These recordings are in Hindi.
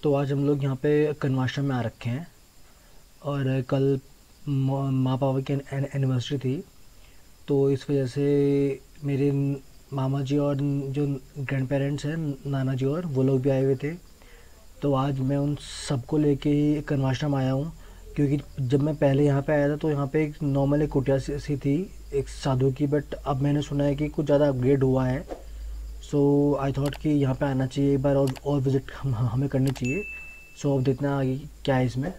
तो आज हम लोग यहाँ पे कन्वाश्रम में आ रखे हैं और कल माँ पापा की एनिवर्सरी थी। तो इस वजह से मेरे मामा जी और जो ग्रैंड पेरेंट्स हैं, नाना जी, और वो लोग भी आए हुए थे। तो आज मैं उन सबको लेके ही कन्वाश्रम आया हूँ, क्योंकि जब मैं पहले यहाँ पे आया था तो यहाँ पे एक नॉर्मल एक कुटिया सी थी, एक साधु की। बट अब मैंने सुना है कि कुछ ज़्यादा अपग्रेड हुआ है। सो आई थॉट कि यहाँ पे आना चाहिए एक बार, और विज़िट हमें करनी चाहिए। सो अब देखना आगे क्या है इसमें।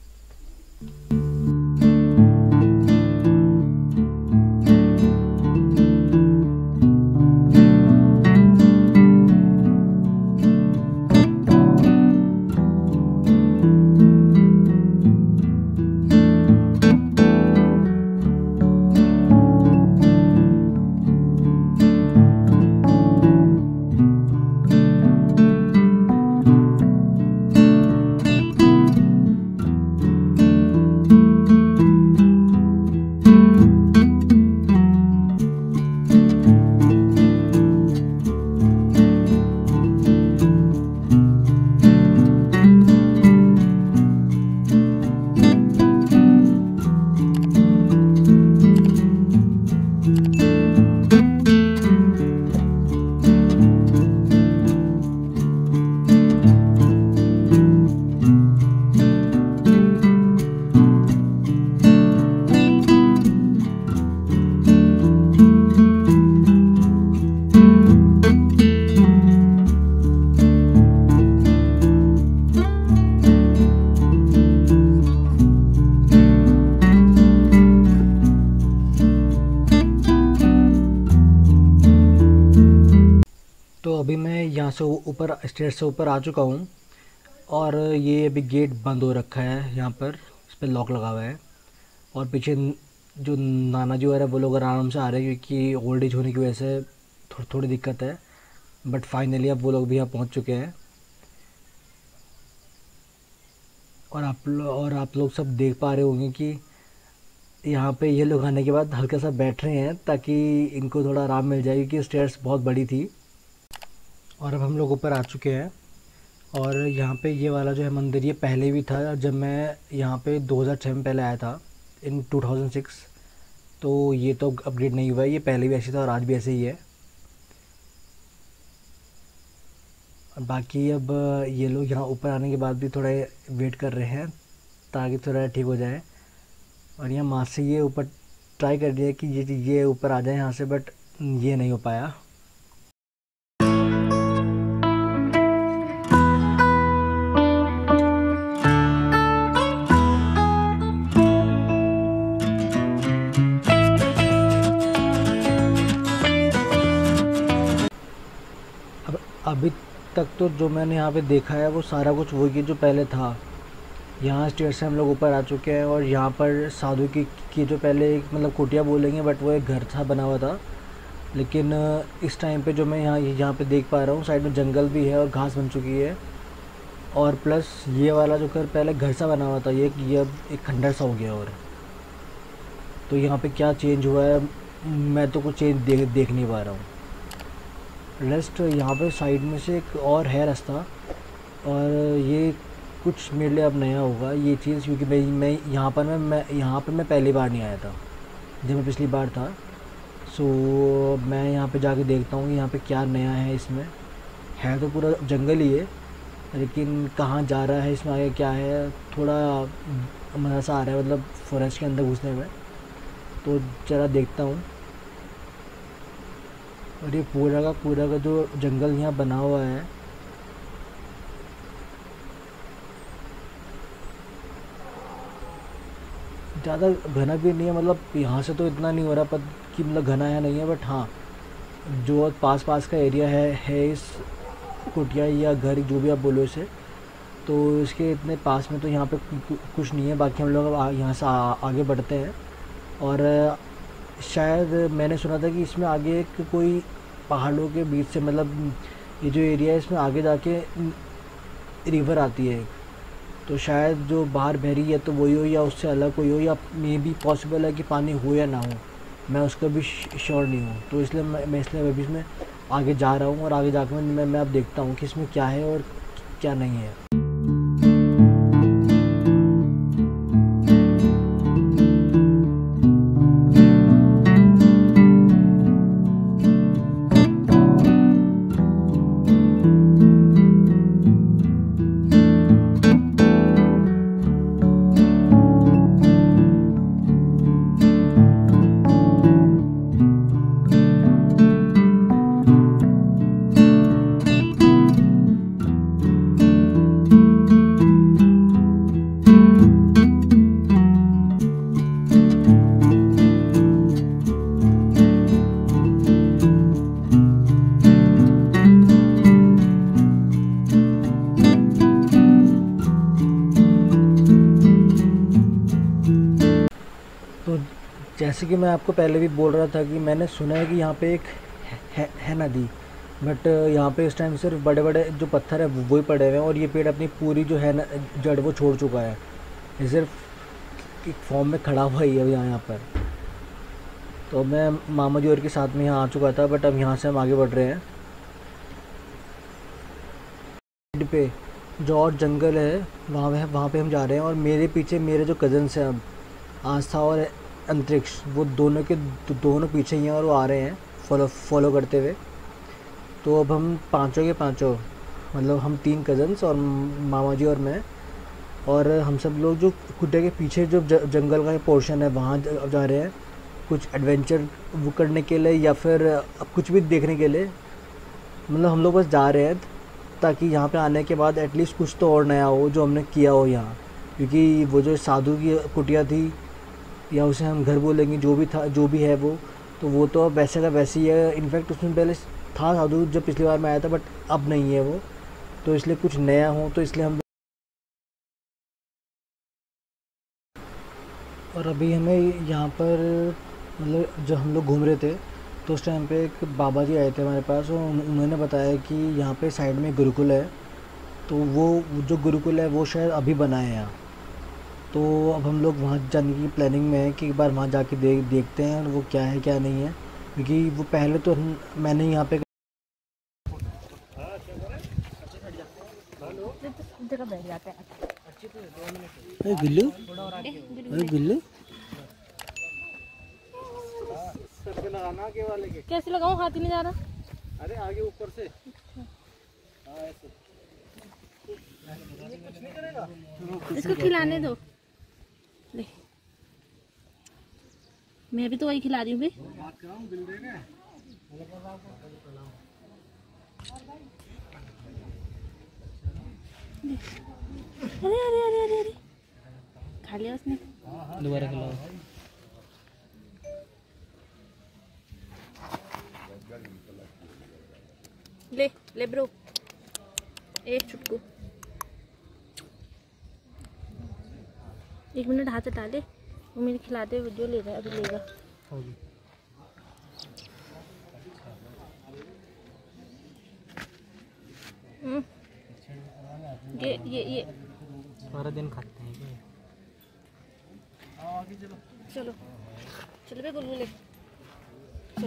तो अभी मैं यहाँ से ऊपर स्टेज से ऊपर आ चुका हूँ, और ये अभी गेट बंद हो रखा है। यहाँ पर इस पर लॉक लगा हुआ है, और पीछे जो नाना जी वगैरह वो लोग आराम से आ रहे हैं, क्योंकि ओल्ड एज होने की वजह से थोड़ी दिक्कत है। बट फाइनली अब वो लोग भी यहाँ पहुँच चुके हैं, और आप लोग सब देख पा रहे होंगे कि यहाँ पे ये लोग आने के बाद हल्का सा बैठ रहे हैं, ताकि इनको थोड़ा आराम मिल जाए, क्योंकि स्टेयर्स बहुत बड़ी थी। और अब हम लोग ऊपर आ चुके हैं, और यहाँ पे ये वाला जो है मंदिर, ये पहले भी था जब मैं यहाँ पे 2006 में पहले आया था, इन 2006। तो ये तो अपग्रेड नहीं हुआ है, ये पहले भी ऐसे था और आज भी ऐसे ही है। और बाकी अब ये लोग यहाँ ऊपर आने के बाद भी थोड़ा वेट कर रहे हैं, ताकि थोड़ा ठीक हो जाए। और यहाँ माँ से ये ऊपर ट्राई कर दिया कि ये ऊपर आ जाए यहाँ से, बट ये नहीं हो पाया। अब अभी तक तो जो मैंने यहाँ पे देखा है वो सारा कुछ वही है जो पहले था। यहाँ स्टेयर से हम लोग ऊपर आ चुके हैं, और यहाँ पर साधु की जो पहले एक मतलब कुटिया बोलेंगे, बट वो एक घर था बना हुआ था। लेकिन इस टाइम पे जो मैं यहाँ पे देख पा रहा हूँ, साइड में जंगल भी है और घास बन चुकी है। और प्लस ये वाला जो घर पहले घर सा बना हुआ था, ये अब एक खंडर सा हो गया। और तो यहाँ पे क्या चेंज हुआ है, मैं तो कुछ चेंज देख नहीं पा रहा हूँ। रेस्ट यहाँ पे साइड में से एक और है रास्ता, और ये कुछ मेरे लिए अब नया होगा ये चीज़, क्योंकि मैं यहाँ पर मैं पहली बार नहीं आया था जब मैं पिछली बार था। सो मैं यहाँ पे जाके देखता हूँ कि यहाँ पे क्या नया है। इसमें है तो पूरा जंगल ही है, लेकिन कहाँ जा रहा है इसमें आगे क्या है, थोड़ा मज़ा सा आ रहा है, मतलब फॉरेस्ट के अंदर घुसने में। तो ज़रा देखता हूँ। और ये पूरा का जो जंगल यहाँ बना हुआ है, ज़्यादा घना भी नहीं है, मतलब यहाँ से तो इतना नहीं हो रहा पर कि मतलब घना है नहीं है। बट हाँ, जो पास का एरिया है इस कुटिया या घर जो भी आप बोलो इसे, तो इसके इतने पास में तो यहाँ पे कुछ नहीं है। बाकी हम लोग अब यहाँ से आगे बढ़ते हैं। और शायद मैंने सुना था कि इसमें आगे एक कोई पहाड़ों के बीच से, मतलब ये जो एरिया है इसमें आगे जाके रिवर आती है। तो शायद जो बाहर बह रही है तो वही हो, या उससे अलग कोई हो, या मे बी पॉसिबल है कि पानी हो या ना हो, मैं उसका भी श्योर नहीं हूँ। तो इसलिए मैं इसलिए अभी इसमें आगे जा रहा हूँ, और आगे जाकर मैं अब देखता हूँ कि इसमें क्या है और क्या नहीं है। जैसे कि मैं आपको पहले भी बोल रहा था कि मैंने सुना है कि यहाँ पे एक है नदी, बट यहाँ पे इस टाइम सिर्फ बड़े बड़े जो पत्थर है वो ही पड़े हुए हैं, और ये पेड़ अपनी पूरी जो है न जड़ वो छोड़ चुका है। ये सिर्फ एक फॉर्म में खड़ा हुआ ही है यहाँ पर। तो मैं मामा जी और के साथ में यहाँ आ चुका था, बट अब यहाँ से हम आगे बढ़ रहे हैं। साइड पे जो और जंगल है वहाँ पे हम जा रहे हैं, और मेरे पीछे मेरे जो कज़न्स हैं अब आस्था और अंतरिक्ष, वो दोनों पीछे ही हैं और वो आ रहे हैं फॉलो करते हुए। तो अब हम पाँचों के पाँचों, मतलब हम 3 कज़न्स और मामा जी और मैं, और हम सब लोग जो कुटिया के पीछे जो जंगल का पोर्शन है वहाँ जा रहे हैं, कुछ एडवेंचर वो करने के लिए या फिर कुछ भी देखने के लिए। मतलब हम लोग बस जा रहे हैं ताकि यहाँ पे आने के बाद एटलीस्ट कुछ तो और नया हो जो हमने किया हो यहाँ, क्योंकि वो जो साधु की कुटिया थी, या उसे हम घर बोलेंगे, जो भी था जो भी है वो, तो वो तो अब वैसे का वैसे ही है। इनफैक्ट उसमें पहले था साधु जब पिछली बार मैं आया था, बट अब नहीं है वो, तो इसलिए कुछ नया हो, तो इसलिए हम। और अभी हमें यहाँ पर, मतलब जब हम लोग घूम रहे थे तो उस टाइम पे एक बाबा जी आए थे हमारे पास, और उन्होंने बताया कि यहाँ पे साइड में गुरुकुल है, तो वो जो गुरुकुल है वो शायद अभी बना है यहाँ। तो अब हम लोग वहाँ जाने की प्लानिंग में है कि एक बार वहाँ जाके देखते हैं वो क्या है क्या नहीं है, क्योंकि वो पहले तो मैंने यहाँ पे बिल्लू बिल्लू कैसे लगाऊं, हाथ ही नहीं जा रहा। अरे आगे ऊपर से ऐसे। इसको खिलाने दो। ले, मैं भी तो वही खिला रही हूँ भाई। अरे अरे अरे अरे अरे, खा लिया उसने। दोबारा खिलाओ। ले ले ब्रो, एक चुटकू। 1 मिनट हाथ हटा ले, वो मेरे खिलाते वीडियो ले रहा है, अभी लेगा। ये सारा दिन खाते हैं क्या? चलो चलो बे गुलगुले, चलो।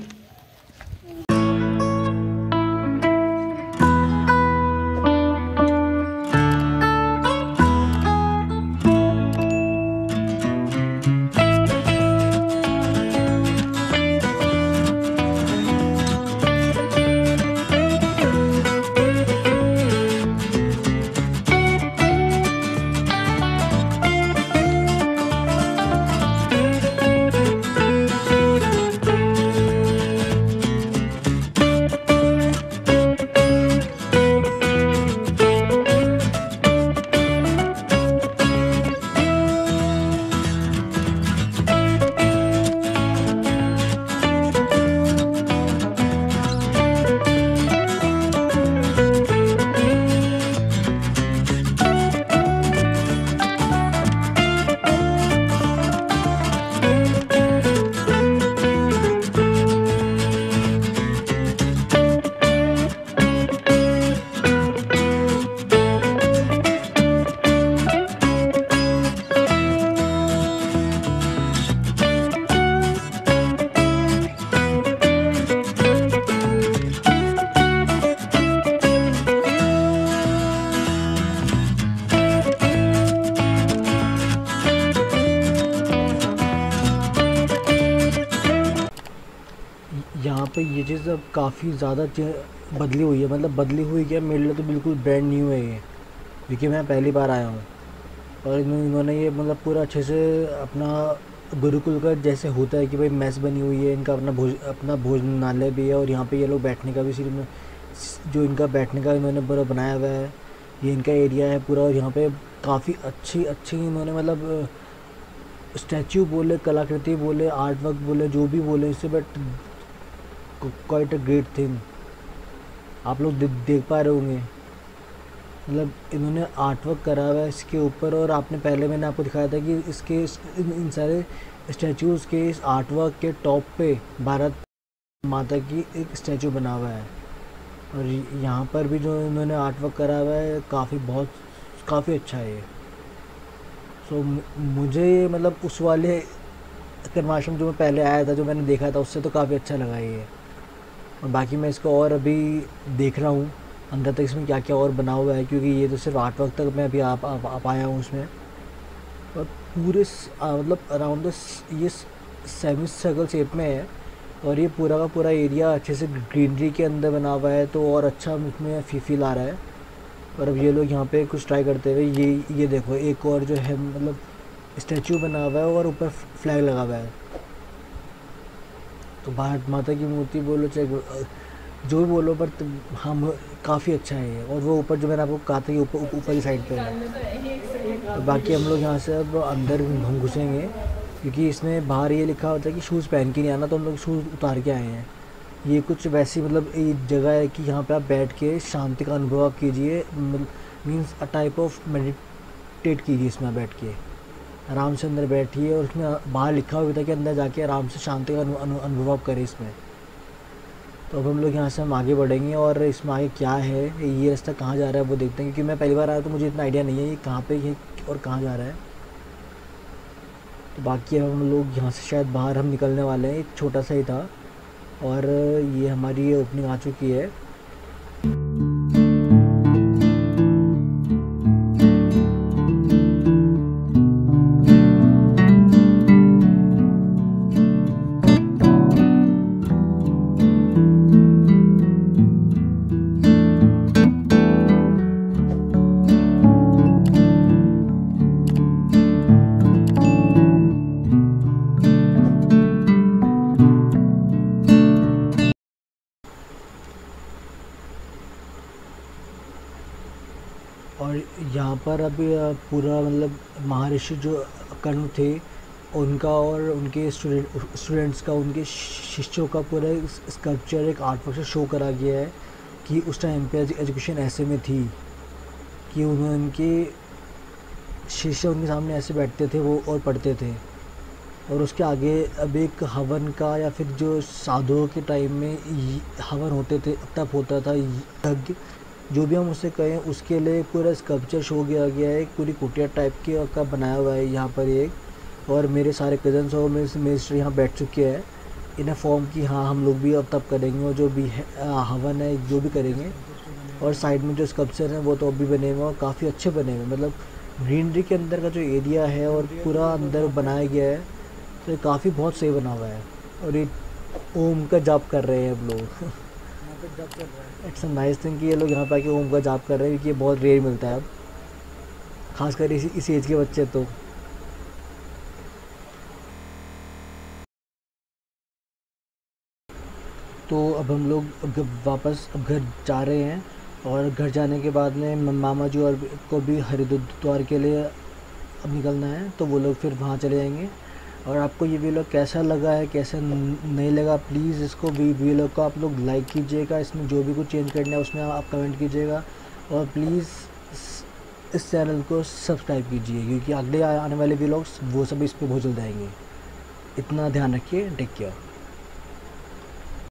यहाँ पे ये चीज़ अब काफ़ी ज़्यादा बदली हुई है, मतलब बदली हुई क्या, मेरे लिए तो बिल्कुल ब्रांड न्यू है ये, क्योंकि मैं पहली बार आया हूँ। और इन्होंने ये मतलब पूरा अच्छे से अपना गुरुकुल का जैसे होता है कि भाई मेस बनी हुई है, इनका अपना भोजनालय भी है, और यहाँ पे ये लोग बैठने का भी सिर्फ जो इनका बैठने का इन्होंने पूरा बनाया हुआ है, ये इनका एरिया है पूरा। और यहाँ पे काफ़ी अच्छी इन्होंने मतलब स्टैचू बोले, कलाकृति बोले, आर्ट वर्क बोले, जो भी बोले इससे, but quite a great thing. आप लोग देख पा रहे होंगे। मतलब इन्होंने आर्ट वर्क करा हुआ है इसके ऊपर। और आपने पहले मैंने आपको दिखाया था कि इन सारे स्टैचूज़ के इस आर्ट वर्क के टॉप पे भारत माता की एक स्टैचू बना हुआ है। और यहाँ पर भी जो इन्होंने आर्ट वर्क करा हुआ है काफ़ी अच्छा है ये। सो मुझे मतलब उस वाले कन्वाशम जो मैं पहले आया था, जो मैंने देखा था, उससे तो काफ़ी अच्छा लगा ये। और बाकी मैं इसको और अभी देख रहा हूँ अंदर तक इसमें क्या क्या और बना हुआ है, क्योंकि ये तो सिर्फ आर्ट वर्क तक मैं अभी आ पाया हूँ उसमें। और पूरे मतलब अराउंड द ये सेमी सर्कल शेप में है। और ये पूरा का पूरा एरिया अच्छे से ग्रीनरी के अंदर बना हुआ है, तो और अच्छा उसमें फील आ रहा है। और अब ये लोग यहाँ पे कुछ ट्राई करते हुए, ये देखो एक और जो है मतलब स्टैचू बना हुआ है और ऊपर फ्लैग लगा हुआ है। तो भारत माता की मूर्ति बोलो चाहे जो भी बोलो, पर हम काफ़ी अच्छा है ये। और वो ऊपर जो मैंने आपको कहा था कि ऊपर की साइड पे है। तो बाकी हम लोग यहाँ से अब अंदर हम घुसेंगे, क्योंकि इसमें बाहर ये लिखा होता है कि शूज़ पहन के नहीं आना, तो हम लोग शूज़ उतार के आए हैं। ये कुछ वैसी मतलब एक जगह है कि यहाँ पे आप बैठ के शांति का अनुभव आप कीजिए, means a type of meditate कीजिए इसमें बैठ के, आराम से अंदर बैठिए। और उसमें बाहर लिखा हुआ था कि अंदर जाके आराम से शांति का अनुभव आप करें इसमें। तो अब हम लोग यहाँ से हम आगे बढ़ेंगे और इसमें आगे क्या है, ये रास्ता कहाँ जा रहा है वो देखते हैं, क्योंकि मैं पहली बार आया तो मुझे इतना आइडिया नहीं है ये कहाँ पे ये और कहाँ जा रहा है। तो बाकी अब हम लोग यहाँ से शायद बाहर हम निकलने वाले हैं, एक छोटा सा ही था। और ये हमारी ओपनिंग आ चुकी है। और यहाँ पर अभी पूरा मतलब महर्षि जो कर्ण थे उनका और उनके स्टूडेंट्स का, उनके शिष्यों का पूरा स्कल्पचर एक आर्ट वर्क से शो करा गया है कि उस टाइम पे एजुकेशन ऐसे में थी कि उनके शिष्य उनके सामने ऐसे बैठते थे वो और पढ़ते थे। और उसके आगे अब एक हवन का या फिर जो साधुओं के टाइम में हवन होते थे, तप होता था, यज्ञ जो भी हम उसे कहें, उसके लिए पूरा स्कल्पचर शो किया गया है। एक पूरी कुटिया टाइप की का बनाया हुआ है यहाँ पर एक। और मेरे सारे कज़न्स और मेरे सिस्टर यहाँ बैठ चुके हैं इन अ फॉर्म कि हाँ हम लोग भी अब तप करेंगे और जो भी है हवन है जो भी करेंगे। और साइड में जो स्कल्पचर हैं वो तो अब भी बने हुए हैं और काफ़ी अच्छे बने हुए हैं। मतलब ग्रीनरी के अंदर का जो एरिया है और पूरा अंदर बनाया गया है, तो ये काफ़ी बहुत सही बना हुआ है। और ये ओम का जाप कर रहे हैं अब लोग इट्स अ नाइस थिंग कि ये लोग यहाँ पे आके ओम का जाप कर रहे हैं, क्योंकि ये बहुत रेयर मिलता है अब, खासकर इस एज के बच्चे। तो अब हम लोग वापस अब घर जा रहे हैं। और घर जाने के बाद में मामा जी और को भी हरिद्वार के लिए अब निकलना है, तो वो लोग फिर वहाँ चले जाएंगे। और आपको ये वीलॉग कैसा लगा है, कैसा नहीं लगा, प्लीज़ इसको वीलॉग को आप लोग लाइक कीजिएगा। इसमें जो भी कुछ चेंज करना है उसमें आप कमेंट कीजिएगा। और प्लीज़ इस चैनल को सब्सक्राइब कीजिए, क्योंकि अगले आने वाले वीलॉग्स वो सब इस पर बहुत जल्द आएंगे। इतना ध्यान रखिए। Take care.